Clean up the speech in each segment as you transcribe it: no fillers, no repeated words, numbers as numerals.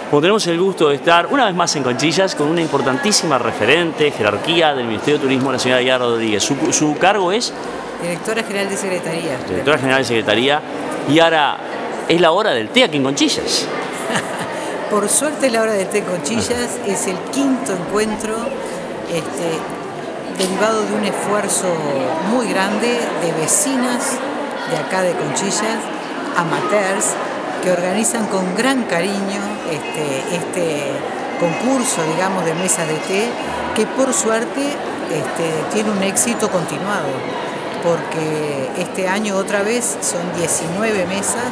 Bueno, tenemos el gusto de estar una vez más en Conchillas con una importantísima referente, jerarquía del Ministerio de Turismo, la señora Yara Rodríguez. Su cargo es Directora General de Secretaría. Directora General de Secretaría. Y ahora es la hora del té aquí en Conchillas. Por suerte la hora del té en Conchillas es el quinto encuentro derivado de un esfuerzo muy grande de vecinas de acá de Conchillas, amateurs, que organizan con gran cariño este concurso, digamos, de mesas de té, que por suerte tiene un éxito continuado, porque este año otra vez son 19 mesas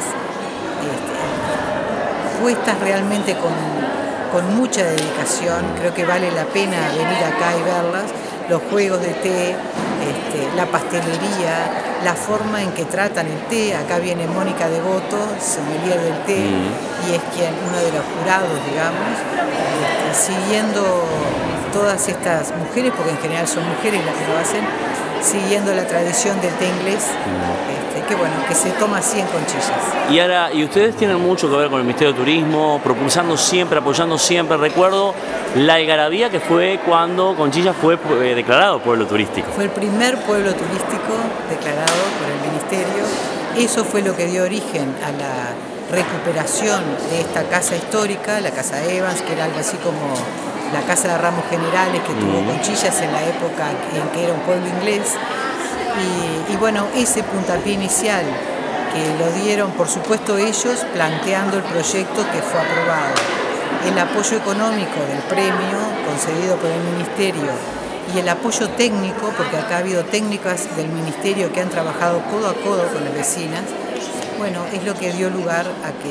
puestas realmente con mucha dedicación. Creo que vale la pena venir acá y verlas. Los juegos de té, la pastelería, la forma en que tratan el té. Acá viene Mónica Devoto, sommelier del té, y es uno de los jurados, digamos, siguiendo todas estas mujeres, porque en general son mujeres las que lo hacen, siguiendo la tradición del té inglés, que bueno, que se toma así en Conchillas. Y ustedes tienen mucho que ver con el Ministerio de Turismo, propulsando siempre, apoyando siempre. Recuerdo la algarabía que fue cuando Conchillas fue declarado pueblo turístico. Fue el primer pueblo turístico declarado por el Ministerio. Eso fue lo que dio origen a la recuperación de esta casa histórica, la Casa Evans, que era algo así como la Casa de Ramos Generales que tuvo Conchillas en la época en que era un pueblo inglés. Y bueno, ese puntapié inicial que lo dieron, por supuesto, ellos planteando el proyecto que fue aprobado. El apoyo económico del premio concedido por el Ministerio y el apoyo técnico, porque acá ha habido técnicas del Ministerio que han trabajado codo a codo con las vecinas, bueno, es lo que dio lugar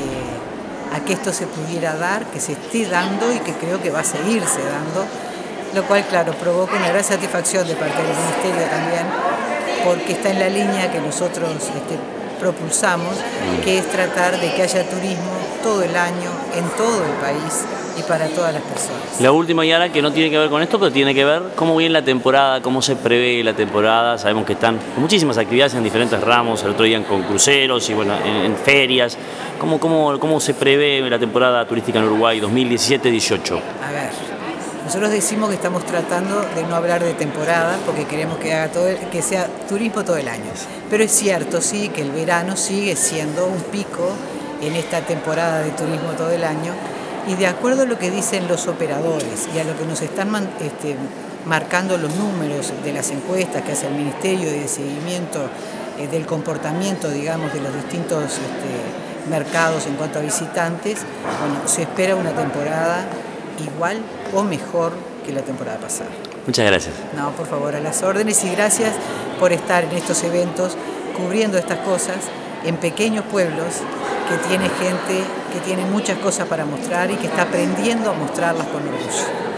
a que esto se pudiera dar, que se esté dando y que creo que va a seguirse dando, lo cual, claro, provoca una gran satisfacción de parte del Ministerio también, porque está en la línea que nosotros propulsamos, que es tratar de que haya turismo todo el año, en todo el país y para todas las personas. La última, Yara, que no tiene que ver con esto, pero tiene que ver cómo viene la temporada, cómo se prevé la temporada. Sabemos que están muchísimas actividades en diferentes ramos, el otro día con cruceros y bueno, en ferias. ¿Cómo se prevé la temporada turística en Uruguay 2017-18? A ver, nosotros decimos que estamos tratando de no hablar de temporada porque queremos que sea turismo todo el año. Pero es cierto, sí, que el verano sigue siendo un pico en esta temporada de turismo todo el año. Y de acuerdo a lo que dicen los operadores y a lo que nos están marcando los números de las encuestas que hace el Ministerio de seguimiento del comportamiento, digamos, de los distintos mercados en cuanto a visitantes, bueno, se espera una temporada igual o mejor que la temporada pasada. Muchas gracias. No, por favor, a las órdenes, y gracias por estar en estos eventos cubriendo estas cosas en pequeños pueblos que tiene gente que tiene muchas cosas para mostrar y que está aprendiendo a mostrarlas con orgullo.